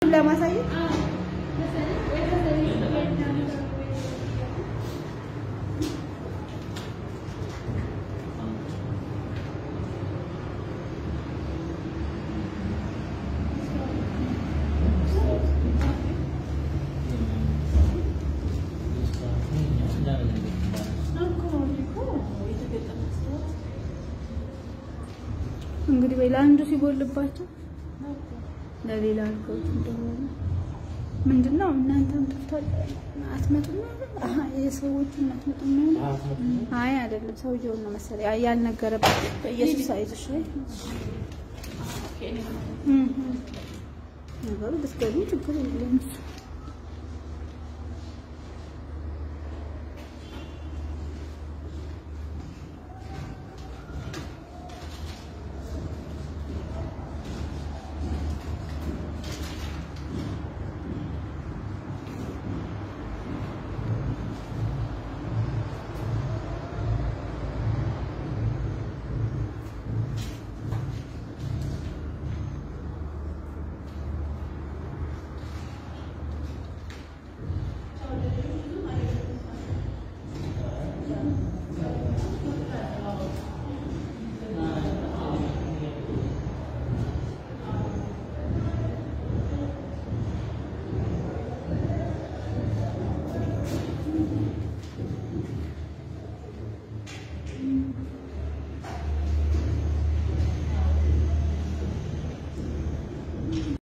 ቪዲዮውን ለማሳየት እንግዲህ በላንዱ ሲጎልባቸው ለሌላ አልከውት እንደሆነ ምንድነው እናንተም ተፍቷል አትመጡም የሰዎችን አትመጡም አይ አይደለም ሰውየው ነው መሰለኝ ያልነገረበት በኢየሱስ አይዞሽ ነገሩ ብትገቢ ችግር የለም